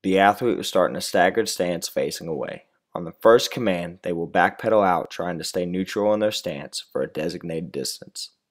The athlete will start in a staggered stance facing away. On the first command, they will backpedal out trying to stay neutral in their stance for a designated distance.